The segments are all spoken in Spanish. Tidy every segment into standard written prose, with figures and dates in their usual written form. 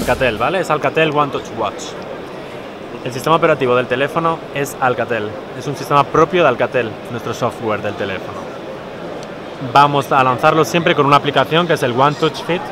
Alcatel, ¿vale? Es Alcatel One Touch Watch. El sistema operativo del teléfono es Alcatel. Es un sistema propio de Alcatel, nuestro software del teléfono. Vamos a lanzarlo siempre con una aplicación que es el One Touch Fit.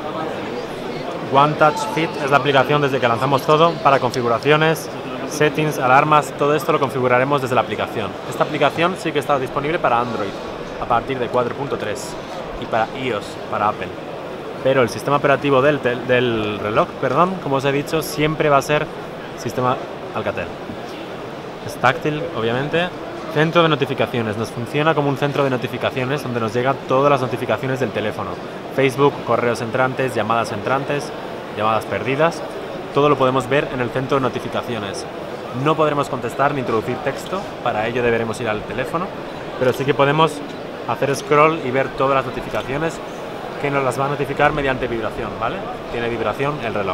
One Touch Fit es la aplicación desde que lanzamos todo para configuraciones, settings, alarmas, todo esto lo configuraremos desde la aplicación. Esta aplicación sí que está disponible para Android a partir de 4.3 y para iOS, para Apple. Pero el sistema operativo del reloj, perdón, como os he dicho, siempre va a ser sistema Alcatel. Es táctil, obviamente. Centro de notificaciones. Nos funciona como un centro de notificaciones donde nos llegan todas las notificaciones del teléfono. Facebook, correos entrantes, llamadas perdidas. Todo lo podemos ver en el centro de notificaciones. No podremos contestar ni introducir texto, para ello deberemos ir al teléfono, pero sí que podemos hacer scroll y ver todas las notificaciones que nos las va a notificar mediante vibración, ¿vale? Tiene vibración el reloj.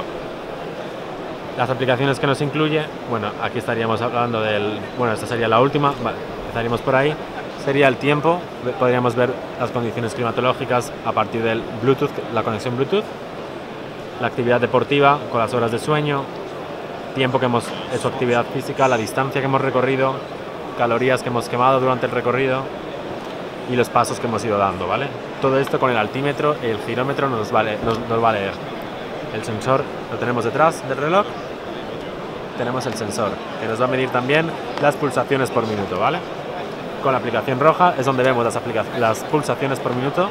Las aplicaciones que nos incluye, bueno, aquí estaríamos hablando bueno, esta sería la última, vale, estaríamos por ahí. Sería el tiempo, podríamos ver las condiciones climatológicas a partir del Bluetooth, la conexión Bluetooth, la actividad deportiva con las horas de sueño, tiempo que hemos hecho actividad física, la distancia que hemos recorrido, calorías que hemos quemado durante el recorrido y los pasos que hemos ido dando, ¿vale? Todo esto con el altímetro, el girómetro nos va a leer. El sensor lo tenemos detrás del reloj. Tenemos el sensor que nos va a medir también las pulsaciones por minuto, ¿vale? Con la aplicación roja es donde vemos las pulsaciones por minuto.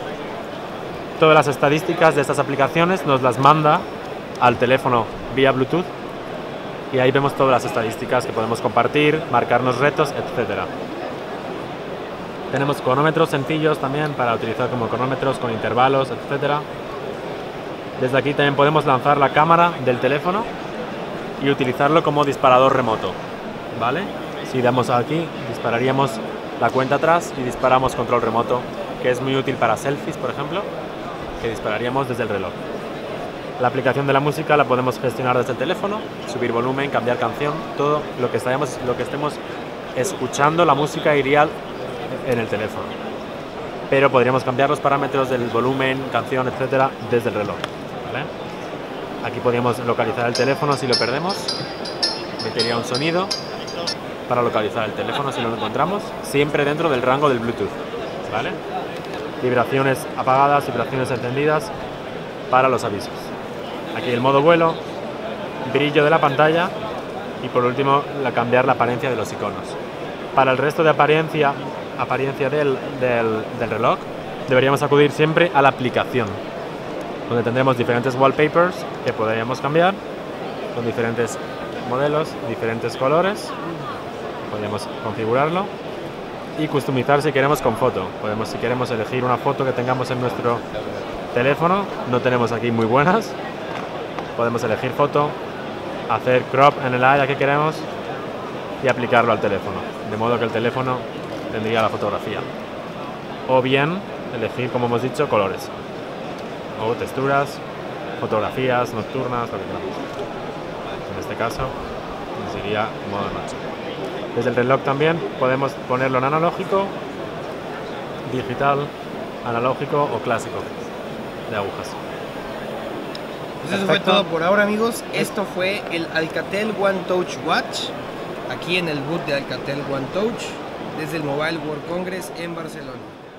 Todas las estadísticas de estas aplicaciones nos las manda al teléfono vía Bluetooth y ahí vemos todas las estadísticas que podemos compartir, marcarnos retos, etc. Tenemos cronómetros sencillos también para utilizar como cronómetros con intervalos, etc. Desde aquí también podemos lanzar la cámara del teléfono y utilizarlo como disparador remoto, ¿vale? Si damos aquí, dispararíamos la cuenta atrás y disparamos control remoto, que es muy útil para selfies, por ejemplo, que dispararíamos desde el reloj. La aplicación de la música la podemos gestionar desde el teléfono, subir volumen, cambiar canción, todo lo que estemos escuchando, la música iría en el teléfono. Pero podríamos cambiar los parámetros del volumen, canción, etcétera, desde el reloj, ¿vale? Aquí podríamos localizar el teléfono si lo perdemos, metería un sonido para localizar el teléfono si no lo encontramos, siempre dentro del rango del Bluetooth, ¿vale? Vibraciones apagadas, vibraciones encendidas para los avisos. Aquí el modo vuelo, brillo de la pantalla y por último cambiar la apariencia de los iconos. Para el resto de apariencia del reloj deberíamos acudir siempre a la aplicación, donde tendremos diferentes wallpapers que podríamos cambiar con diferentes modelos, diferentes colores. Podríamos configurarlo y customizar si queremos con foto. Si queremos elegir una foto que tengamos en nuestro teléfono, no tenemos aquí muy buenas. Podemos elegir foto, hacer crop en el área que queremos y aplicarlo al teléfono, de modo que el teléfono tendría la fotografía. O bien elegir, como hemos dicho, colores o texturas, fotografías nocturnas, lo que queramos. En este caso sería modo noche. Desde el reloj también podemos ponerlo en analógico, digital, analógico o clásico de agujas. Pues eso fue todo por ahora, amigos. Esto fue el Alcatel One Touch Watch, aquí en el booth de Alcatel One Touch, desde el Mobile World Congress en Barcelona.